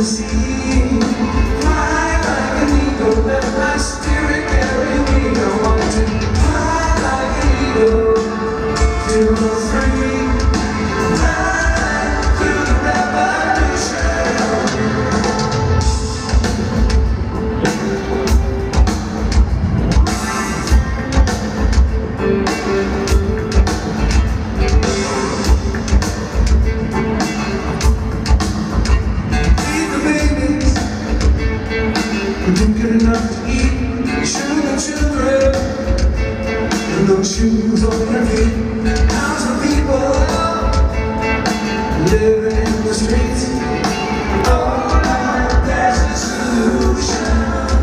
the sea. Fly like an eagle, let my spirit carry me. I want to fly like an eagle till the free. Ride through the revolution. We didn't get enough to eat. Sugar children, and no shoes on their feet. How's the people living in the streets? Oh Lord, there's a solution.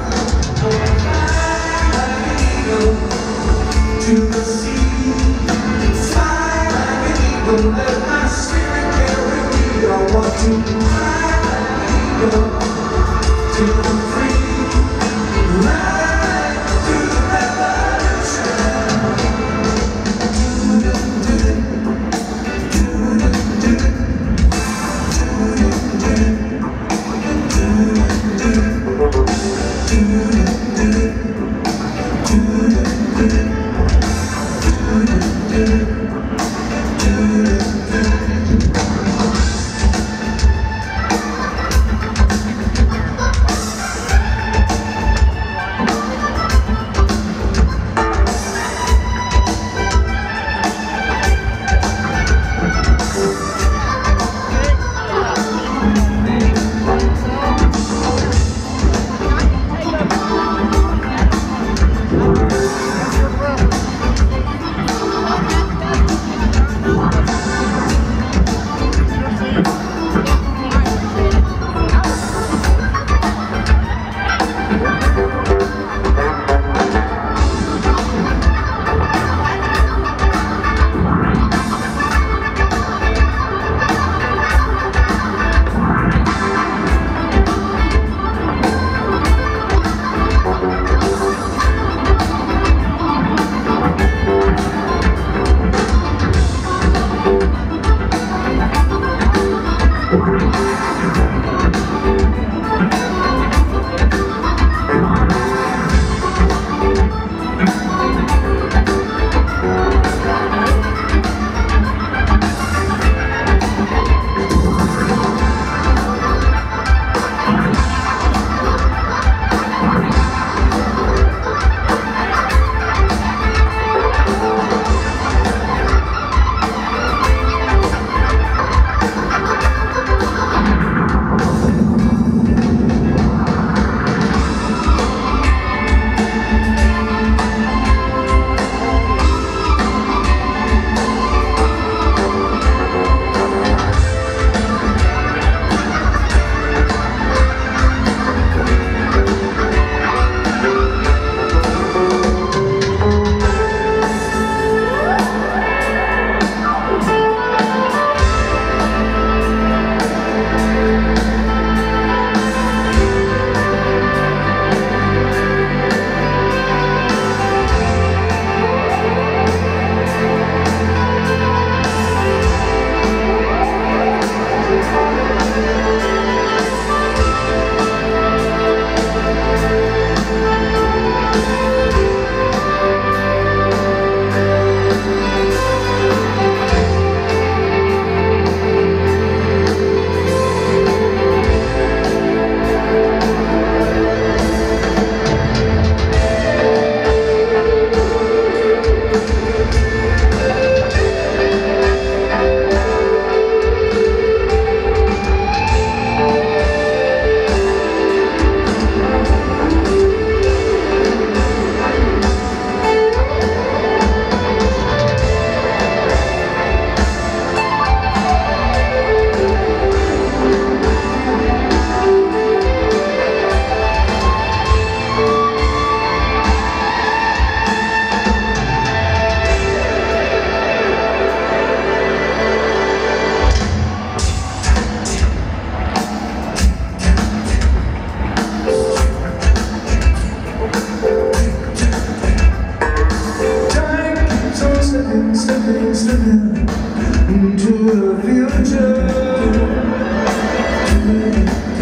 Fly like an eagle to the sea. Fly like an eagle, let my spirit carry me. I want to fly like an eagle to the free. Ride through the revolution.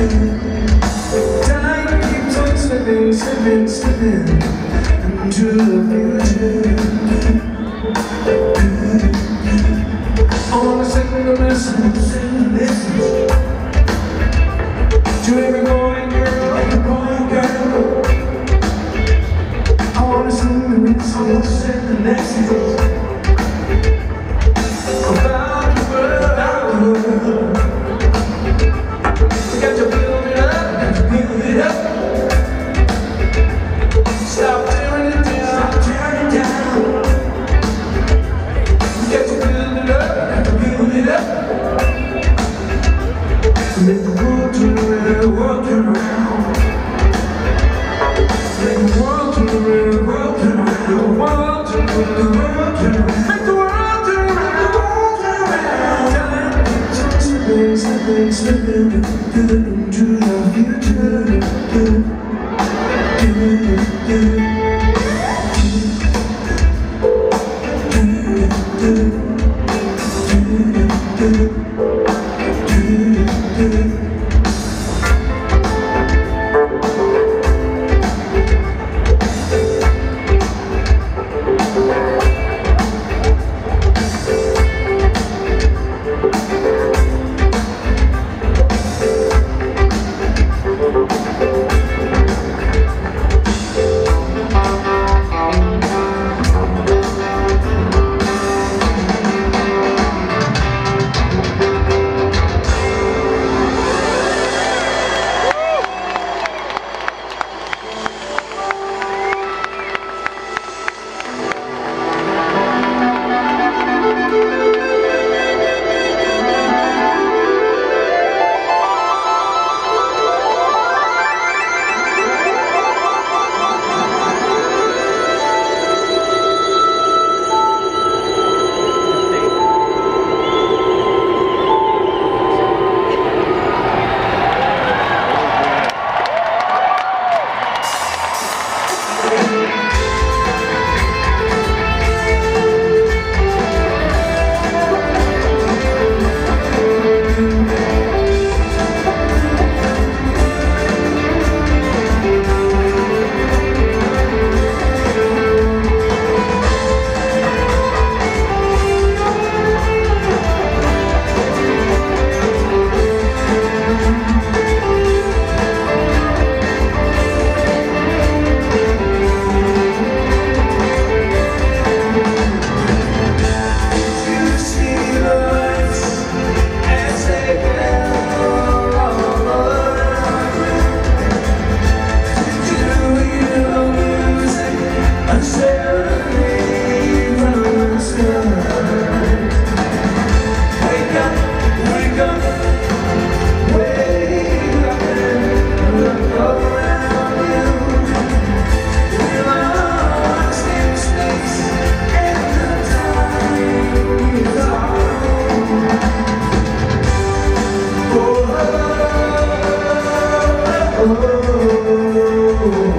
Time keeps on slipping, slipping, slipping into the future. I wanna send a message, send a message to every boy and girl, every boy and girl. I wanna send a message, send a message about the world. We got to build it up, got to build it up. Stop tearing it down, stop tearing it down. We got to build it up, got to build it up. Make the world turn around, the world turn around. Make the world turn around, the world turn around, the world turn around, the world turn around. Make the world turn around, the world turn around. Time keeps slipping, slipping, slipping into the future. Oh,